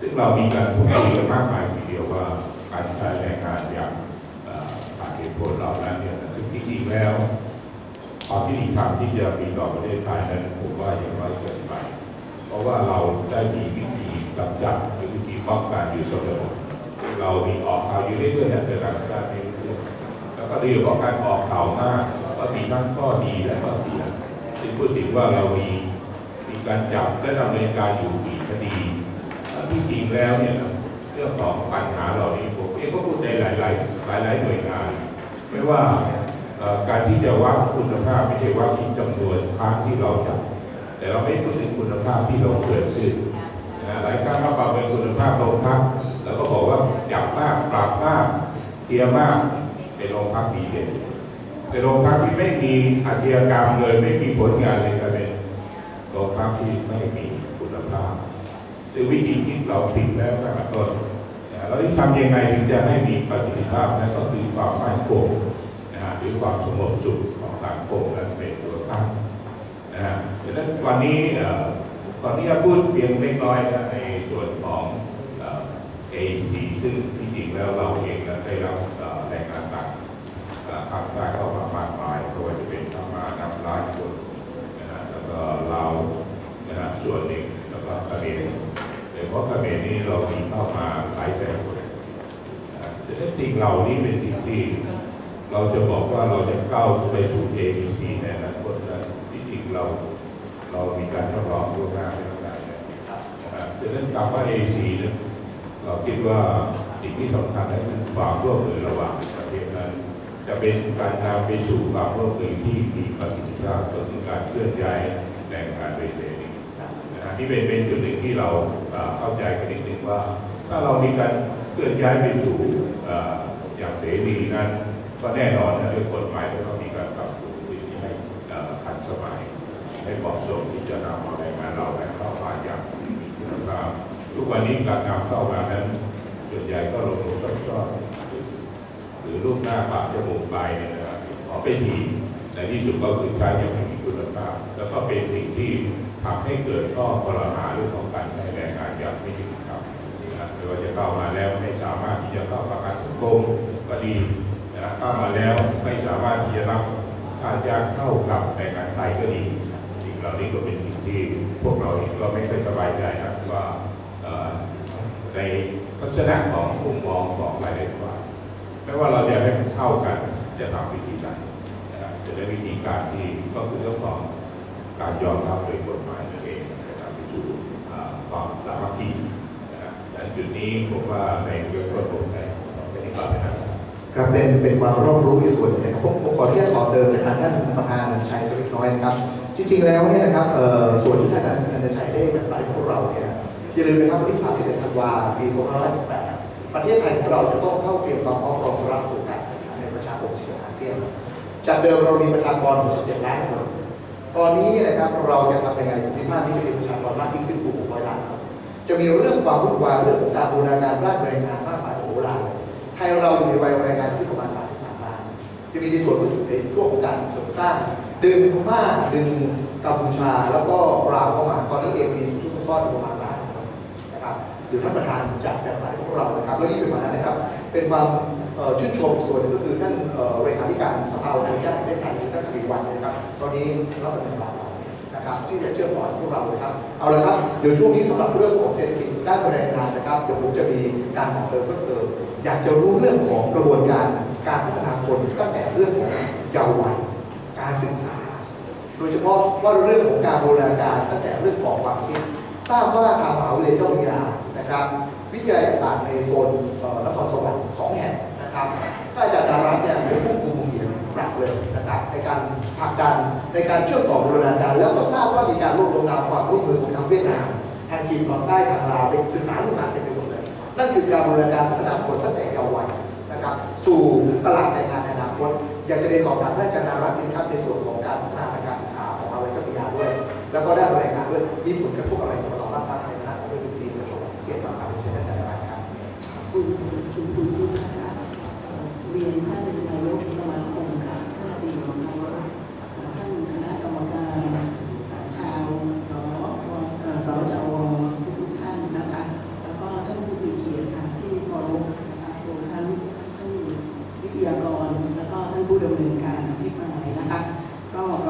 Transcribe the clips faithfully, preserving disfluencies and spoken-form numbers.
ซึ่งเรามีการพูดคุยกันมากมายทีเดียวว่าการใช้แรงงานอย่างขาดเหตุผลเหล่านั้นเนี่ยซึ่งจริงๆแล้วความที่ดีทางที่จะมีต่อประเทศไทยนั้นผมว่าอย่างน้อยเกินไปเพราะว่าเราได้มีวิธีกำจัดหรือวิธีป้องกันอยู่เสมอเรามีออกข่าวอยู่เรื่อยๆในต่างประเทศนี้แล้วก็เรื่องของการออกข่าวมากก็มีทั้งข้อดีและข้อเสียซึ่งพูดถึงว่าเรามีมีการจับและดำเนินการอยู่กี่คดีที่จริงแล้วเนี่ยเรื่องของปัญหาเหล่านี้ผมเองก็พูดในหลายๆหลายๆหน่วยงานไม่ว่าการที่จะวัดคุณภาพไม่ใช่วัดที่จำนวนครั้งที่เราจับแต่เราไม่พูดถึงคุณภาพที่เราเกิดขึ้นหลายครั้งเราปรับเป็นคุณภาพโรงพักแล้วก็บอกว่าจับมากปรับมากเทียมากเป็นโรงพักดีเด่นเป็นโรงพักที่ไม่มีอาชญากรรมเลยไม่มีผลงานเลยก็เป็นโรงพักที่ไม่มีคุณภาพคือวิธีคิดเราผิดแล้วตั้งแต่ต้นเราที่ทำยังไงถึงจะให้มีประสิทธิภาพนั่นก็คือความมั่นคงนะฮะหรือความสงบสุขของสังคมนั้นเป็นตัวตั้งนะฮะดังนั้นวันนี้ตอนนี้จะพูดเพียงเล็กน้อยนะในส่วนของเอซีซึ่งที่จริงแล้วเราเองได้รับแรงงานต่างภาคใต้เข้ามามากมายไม่ว่าจะเป็นพม่านับล้านคนนะฮะแล้วก็ลาวนะฮะส่วนหนึ่งแล้วก็เขมรแต่เพราะเขมรนี้เรามีเข้ามาหลายแสนคนแต่ถ้าสิ่งเหล่านี้เป็นสิ่งที่เราจะบอกว่าเราจะก้าวไปสู่ เอ บี ซี ในอนาคตนั้นที่จริงเราเรามีการทดลองล่วงหน้าไปแล้วนะครับดังนั้นคำว่า เอ บี ซี นั้นเราคิดว่าสิ่งที่สำคัญนั้นคือความร่วมมือระหว่างประเทศนั้นจะเป็นการนำไปสู่ความร่วมมือที่มีประสิทธิภาพก็คือการเคลื่อนย้ายแรงงานโดยเสรีนะที่เป็นเป็นจุดหนึ่งที่เราเข้าใจกันนิดนึงว่าถ้าเรามีการเคลื่อนย้ายไปสู่อย่างเสรีนั้นก็แน่นอนนะด้วยกฎหมายก็ต้องมีการปรับปรุงที่ให้ทันสมัยให้เหมาะสมที่จะนำแรงงานเราเข้ามาอย่างมีคุณภาพทุกวันนี้การนำเข้ามานั้นส่วนใหญ่ก็ลงลงซ่อนๆหรือรูปหน้าปากจมูกไปเนี่ยนะครับขอเป็นทีในที่สุดก็คือใช้อย่างไม่มีคุณภาพแล้วก็เป็นสิ่งที่ทำให้เกิดข้อกล่าวหาเรื่องของการใช้แรงงานอย่างไม่ยุติธรรมนะไม่ว่าจะเข้ามาแล้วไม่สามารถที่จะเข้าประกันสังคมก็ดีนะเข้ามาแล้วไม่สามารถที่จะรับค่าจ้างเท่ากับแรงงานไทยก็ดีสิ่งเหล่านี้ก็เป็นสิ่งที่พวกเราเองก็ไม่ค่อยสบายใจนะว่าในลักษณะของมุมมองของหลายๆฝ่ายไม่ว่าเราจะให้มันเท่ากันจะทำวิธีการนะครับจะได้วิธีการที่ก็คือเรื่องของการยอมรับโดยกฎหมายนั่นเองนะครับไปสู่ความสามัคคีนะครับแต่จุดนี้ผมว่าในเรื่องระบบในเป็นอีกแบบนะครับครับเป็นเป็นความรอบรู้อีกส่วนนะครับผมผมขอที่จะขอเติมจากท่านประธานอนันตชัยสักเล็กน้อยนะครับจริงๆแล้วเนี่ยนะครับส่วนที่ท่านอนันตชัยได้แบบไปของพวกเราเนี่ยอย่าลืมนะครับวันที่สามสิบเอ็ดธันวาคมปีสองพันห้าร้อยสิบแปดประเทศไทยของเราจะต้องเข้าเตรียมความพร้อมรองรับสู่การในประชาคมอาเซียนจากเดิมเรามีประชากรหกสิบเจ็ดล้านคนตอนนี้เนี่ยนะครับเราจะทำยังไงภูมิภาคนี้จะมีประชากรมากยิ่งขึ้นกว่าหกร้อยล้านจะมีเรื่องความวุ่นวายเรื่องของการบูรณาการด้านแรงงานมากมายโหฬารไทยเราอยู่ในวัยแรงงานที่ประมาณสามสิบสามล้านจะมีในส่วนที่ในช่วงของการเสริมสร้างดึงพม่าดึงกัมพูชาแล้วก็ลาวเข้ามาตอนนี้เองมีชุดซ่อนประมาณล้านนะครับหรือท่านประธานจัดแบบไหนพวกเรานะครับและนี่เป็นวันนั้นนะครับเป็นความชื่นชมอีกส่วนก็คือท่านเลขาธิการสภาองค์การแห่งประเทศไทยท่านสิริวัฒน์นะครับตอนนี้รับตำแหน่งเรานะครับที่จะเชื่อมต่อพวกเราเลยครับเอาละครับเดี๋ยวช่วงนี้สำหรับเรื่องของเศรษฐกิจด้านแรงงานนะครับเดี๋ยวผมจะมีการต่อเติมเพิ่มเติมอยากจะรู้เรื่องของกระบวนการการพัฒนาคนตั้งแต่เรื่องของเยาว์วัยการศึกษาโดยเฉพาะว่าเรื่องของการบูรณาการตั้งแต่เรื่องของความคิดทราบว่าทางมหาวิทยาลัยเจ้าพระยานะครับวิทยาลัยต่างๆในโซนนครสวรรค์สองแห่งนะครับถ้าอาจารย์ดารัตน์เนี่ยเป็นผู้กุมมือหลักเลยนะครับในการผลักดันในการเชื่อมต่อบูรณาการแล้วก็ทราบว่ามีการร่วมลงนามความร่วมมือของทางเวียดนามทางจีนตอนใต้ทางลาวไปศึกษาดูงานเป็นไปหมดเลยนั่นคือการบูรณาการพัฒนาคนตั้งแต่เยาว์วัยนะครับสู่ตลาดแรงงานในอนาคตอยากจะได้สอบถามท่านอาจารย์ดารัตน์นะครับในส่วนของการพัฒนาการศึกษาของมหาวิทยาลัยเจ้าพระยาด้วยแล้วก็ได้แรงงานด้วยมีผลกระทบอะไรต่อเราบ้างครับในฐานะของเอเอซีประชาชนเสียงบ้างครับเช่นอาจารย์ดารัตน์ครับคุณคุณคุณสุภาพเรียนท่านนายกสมาคมค่ะท่านอดีตรองนายกท่านคณะกรรมการชาวสสจวทุกท่านนะคะแล้วก็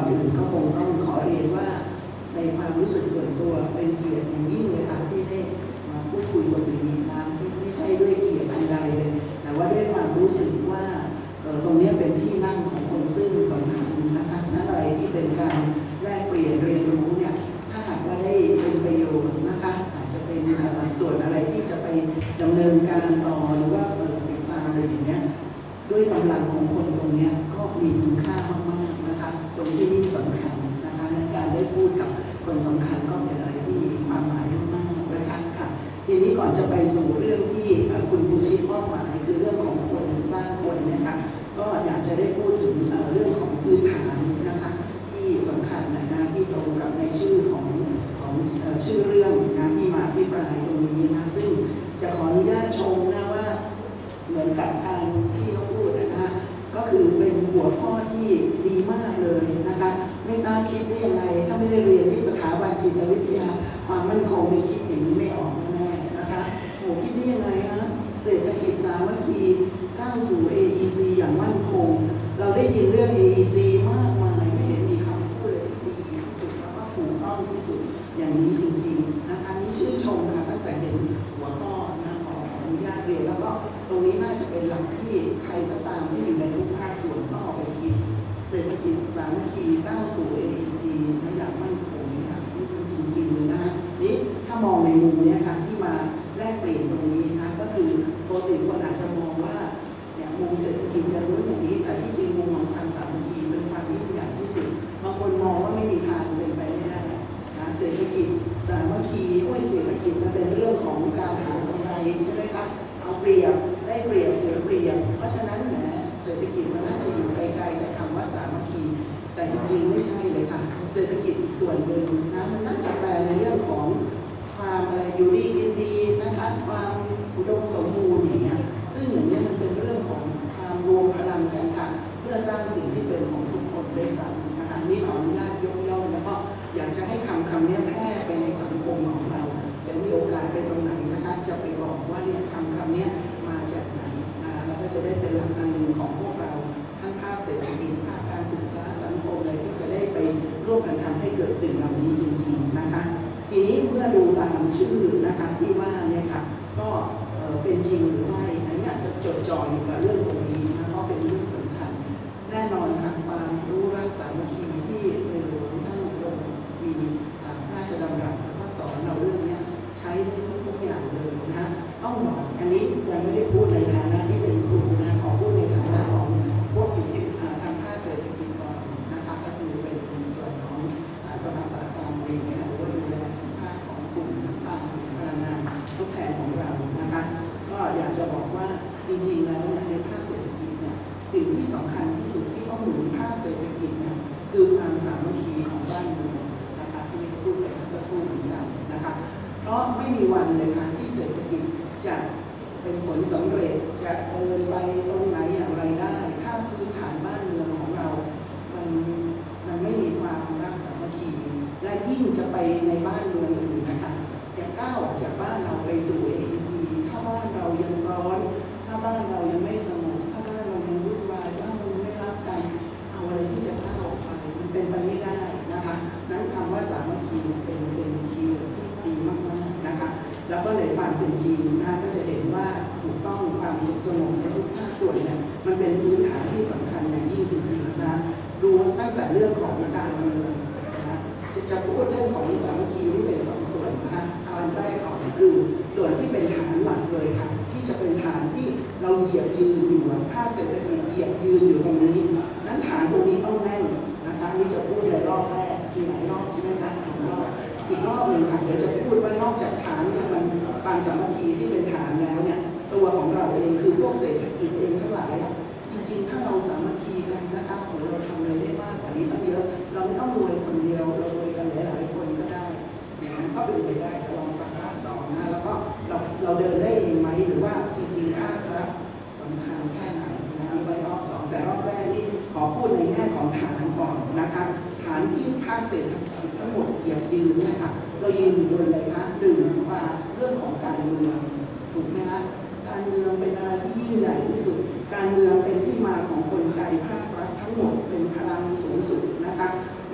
อื่นก็คงต้องขอเรียนว่าในความรู้สึกส่วนตัวเป็นเกียรติอย่างยิ่งเลยค่ะที่ได้มาพูดคุยตรงนี้นะไม่ใช่ด้วยเกียรติอันใดเลยแต่ว่าด้วยความรู้สึกว่าตรงนี้เป็นที่นั่งของคนซึ่งสำคัญนะคะนั่นอะไรที่เป็นการแลกเปลี่ยนเรียนรู้เนี่ยถ้าหากว่าได้เป็นประโยชน์นะคะอาจจะเป็นส่วนอะไรที่จะไปดำเนินการต่อหรือว่าเปิดติดตามอะไรอย่างเงี้ยด้วยกำลังของคนตรงนี้ก็มีคุณค่ามากๆนะคะคนที่นี่สำคัญนะคะในการได้พูดกับคนสำคัญก็เป็นอะไรที่มีความหมายมากๆนะคะค่ะทีนี้ก่อนจะไปสู่เรื่องที่คุณครูชิดมอบหมายคือเรื่องของคนสร้างคนเนี่ยค่ะก็อยากจะได้พูดถึงเรื่องของพื้นฐานนะคะที่สำคัญนะนะที่ตรงกับในชื่อของของชื่อเรื่องนะที่มาพิปรายตรงนี้นะซึ่งจะขออนุญาตชมนะว่าเหมือนกับการที่เขาพูดนะก็คือเป็นหัวข้อที่ดีมากเลยนะคะไม่ทราบคิดได้ยังไงถ้าไม่ได้เรียนที่สถาบันจิตวิทยาความมั่นคงไม่คิดอย่างนี้ไม่ออกแน่ๆนะคะโอ้คิดได้ยังไงฮะเศรษฐกิจสามัคคีก้าวสู่ เอ อี ซี อย่างมั่นคงเราได้ยินเรื่อง เอ อี ซี มากมายไม่เห็นมีคำพูดเลยที่ดีที่สุดแล้วก็ถูกต้องที่สุดอย่างนี้จริงๆนะคะนี่ชื่นชมค่ะตั้งแต่เห็นหัวข้อนะขออนุญาตเรียนแล้วก็ตรงนี้น่าจะเป็นหลักที่ใครก็ตามที่อยู่ในทุกภาคส่วนต้องเอาไปคิดเศรษฐกิจสามัคคีก้าวสู่ เอ อี ซี อย่างมั่นคงนะคะนี่จริงๆเลยนะคะนี่ถ้ามองในมุมนี้ค่ะที่มาแลกเปลี่ยนตรงนี้นะก็คือปกติคนอาจจะมองว่าเนี่ยมุมเศรษฐกิจจะรู้อย่างนี้แต่ที่จริงมุมของความสามัคคีเป็นความยิ่งใหญ่ที่สุดบางคนมองว่าไม่มีทางเป็นไปไม่ได้นะเศรษฐกิจสามัคคีโอ้ยเศรษฐกิจมันเป็นเรื่องของการหากำไรใช่ไหมคะเอาเปรียบได้เปรียบเสียเปรียบเพราะฉะนั้นแหมเศรษฐกิจมันน่าจะอยู่ไกลๆจากคำว่าสามัคคีแต่จริงๆไม่ใช่เลยค่ะเศรษฐกิจอีกส่วนหนึ่งนะมันน่าจะแปลในเรื่องของความอะไรอยู่ดีกินดีนะคะความอุดมสมบูรณ์อย่างเงี้ยซึ่งอย่างนี้มันเป็นเรื่องของความรวมพลังกันค่ะเพื่อสร้างสิ่งที่เป็นของทุกคนด้วยซ้ำนะคะนี่ขออนุญาตยกย่องแล้วก็อยากจะให้คำคำนี้แพร่ไปในสังคมของเราแต่มีโอกาสไปตรงไหนนะคะจะไปบอกว่าเนี่ยคำคำนี้มาจากไหนนะแล้วก็จะได้เป็นหลักอันหนึ่งของพวกเราทั้งภาคเศรษฐกิจภาคการศึกษาสังคมเลยที่จะได้ไปร่วมกันทำให้เกิดสิ่งเหล่านี้จริงๆนะคะทีนี้เมื่อดูตามชื่อนะคะที่ว่าเนี่ยค่ะก็เป็นจริงหรือไม่อันนี้อาจจะจดจ่ออยู่กับเรื่องตรงนี้นะเพราะเป็นเรื่องสำคัญแน่นอนค่ะความรู้รักสามัคคีที่ในหลวงท่านทรงมีพระราชดำรัสแล้วก็สอนเราเรื่องนี้ใช้ได้ทุกอย่างเลยนะต้องบอกอันนี้ยังไม่ได้พูดในฐานะที่เป็นครูนะขอพูดในฐานะของพวกที่ทางภาคเศรษฐกิจก่อนนะคะก็คือเป็นส่วนของสภาสาหกรรมเองหรือว่าดูแลภาคของกลุ่มต่างๆพลังงานทดแทนของเรานะคะก็อยากจะบอกว่าจริงๆแล้วในภาคเศรษฐกิจเนี่ยสิ่งที่สำคัญที่สุดที่ต้องหนุนภาคเศรษฐกิจเนี่ยคือความสามัคคีของบ้านเมืองนะคะที่พูดไปเมื่อสักครู่เหมือนกันนะคะเพราะไม่มีวันเลยค่ะที่เศรษฐกิจจะเป็นผลสำเร็จจะเดินไปตรงไหนอย่างไรได้ถ้าพื้นฐานบ้านเมืองของเรามันมันไม่มีความรักสามัคคีและยิ่งจะไปในบ้านเมืองอื่นนะคะจะก้าวจากบ้านเราไปสู่ เอ อี ซี ถ้าบ้านเรายังร้อนถ้าบ้านเรายังไม่สงบถ้าบ้านเรายังวุ่นวายถ้าเราไม่รักกันเอาอะไรที่จะก้าวออกไปมันเป็นไปไม่ได้นะคะนั้นคำว่าสามัคคีเป็นเป็นคีย์เวิร์ดที่ดีมากๆนะคะแล้วก็ในความเป็นจริงนะก็จะเห็นว่าถูกต้องความสุขสงบในทุกภาคส่วนเนี่ยมันเป็นพื้นฐานที่สำคัญอย่างยิ่งจริงๆนะดูตั้งแต่เรื่องของการเมืองนะจะพูดเรื่องของสามัคคีนี่เป็นสองส่วนนะคะอันแรกก่อนคือส่วนที่เป็นฐานหลักเลยค่ะที่จะเป็นฐานที่เราเหยียบยืนอยู่ภาคเศรษฐกิจเหยียบยืนอยู่ตรงนี้นั้นฐานตรงนี้ต้องแน่นนะคะนี่จะพูดในรอบแรกที่ไหนรอบใช่ไหมคะสองรอบอีกรอบหนึ่งค่ะเดี๋ยวจะพูดว่านอกจากฐานเนี่ยมันความสามัคคีที่เป็นฐานแล้วเนี่ยตัวของเราเองคือพวกเศรษฐกิจเองทั้งหลายจริงๆถ้าเราสามัคคีกันนะคะโอ้เราทำอะไรได้มากกว่านี้ตั้งเยอะเราไม่ต้องรวยคนเดียวเรารวยกันหลายๆคนก็ได้อย่างนั้นก็เป็นไปได้ลองฟังภาคสองนะแล้วก็เราเราเดินได้เองไหมหรือว่าจริงๆภาครัฐสำคัญแค่ไหนนะไว้รอบสองแต่รอบแรกนี่ขอพูดในแง่ของฐานก่อนนะคะฐานที่ภาคเศรษฐกิจทั้งหมดเหยียบยืนนะคะเรายืนอยู่บนอะไรคะหนึ่งว่าเรื่องของการเมืองถูกไหมคะการเมืองเป็นอะไรที่ยิ่งใหญ่ที่สุดการเมืองเป็นที่มาของกลไกภาครัฐทั้งหมดเป็นพลังสูงสุดนะคะ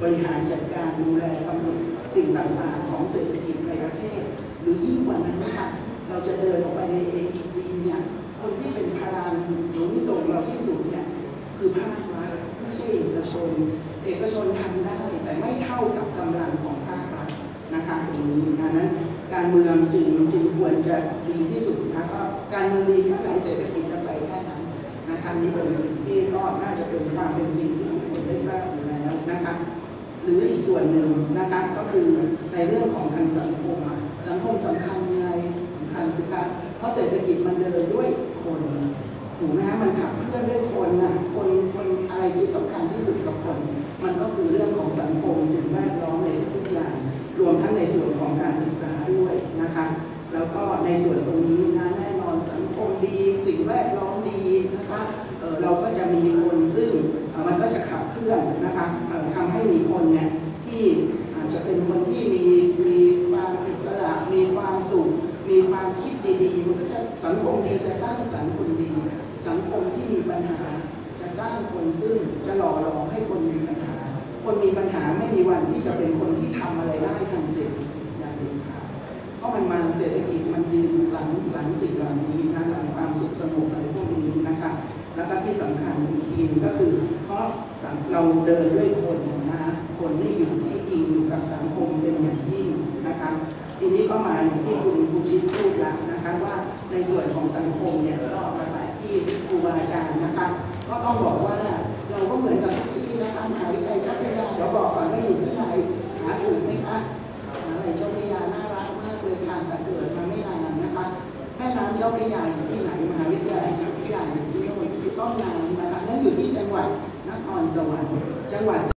บริหารจัดการดูแลกำหนดสิ่งต่างๆของเศรษฐกิจในประเทศหรือยิ่งกว่านั้นนะคะเราจะเดินออกไปใน เอ อี ซี เนี่ยคนที่เป็นพลังหนุนส่งเราที่สุดเนี่ยคือภาครัฐไม่ใช่เอกชนเอกชนทำได้แต่ไม่เท่ากับกำลังของภาครัฐนะคะตรงนี้ดังนั้นการเมืองจึงจึงควรจะดีที่สุดนะก็การเมืองดีแค่ไหนเศรษฐกิจจะไปแค่นั้นนะคะนี่เป็นสิ่งที่ก็น่าจะเป็นความเป็นจริงที่ทุกคนได้ทราบอยู่แล้วนะคะหรืออีกส่วนหนึ่งนะคะก็คือในเรื่องของทางสังคมสังคมสำคัญยังไงสำคัญสิคะเพราะเศรษฐกิจมันเดินด้วยคนถูกไหมฮะมันขับเคลื่อนด้วยคนนะคนคนอะไรที่สำคัญที่สุดกับคนมันก็คือเรื่องของสังคมสิ่งแวดล้อมในทุกอย่างรวมทั้งในส่วนของการศึกษาด้วยนะคะแล้วก็ในส่วนตรงนี้นะแน่นอนสังคมดีสิ่งแวดล้อมดีนะคะเออเราก็จะมีคนซึ่งมันก็จะขับเคลื่อนนะคะทำให้มีคนเนี่ยที่อาจจะเป็นคนที่มีมีความอิสระมีความสุขมีความคิดดีๆมันก็จะสังคมดีจะสร้างสรรค์คนดีสังคมที่มีปัญหาจะสร้างคนซึ่งจะหล่อหลอมให้คนมีปัญหาคนมีปัญหาไม่มีวันที่จะเป็นคนที่ทำอะไรได้ทางเศรษฐกิจอย่างเด็ดขาดเพราะมันมาเศรษฐกิจมันยืนหลังหลังสิ่งเหล่านี้นะหลังความสุขสงบอะไรพวกนี้นะคะแล้วก็ที่สำคัญอีกทีก็คือเพราะเราเดินด้วยคนนะคนที่อยู่ที่อิงอยู่กับสังคมเป็นอย่างยิ่งนะคะทีนี้ก็มาอย่างที่คุณผู้ชิดพูดแล้วนะคะว่าในส่วนของสังคมเนี่ยก็มาแต่ที่ครูบาอาจารย์นะคะก็ต้องบอกว่าเราก็เหมือนกับที่นะคะมหาวิทยาลัยเจ้าพระยาเดี๋ยวบอกก่อนว่าอยู่ที่ไหนหาถูกไหมคะมหาวิทยาลัยเจ้าพระยาน่ารักมากเลยค่ะแต่เกิดมาไม่นานนะคะแม่น้ำเจ้าพระยาอยู่ที่ไหนมหาวิทยาลัยเจ้าพระยาอยู่ที่โน่นที่ต้นน้ำนะคะนั่นอยู่ที่จังหวัดนครสวรรค์จังหวัด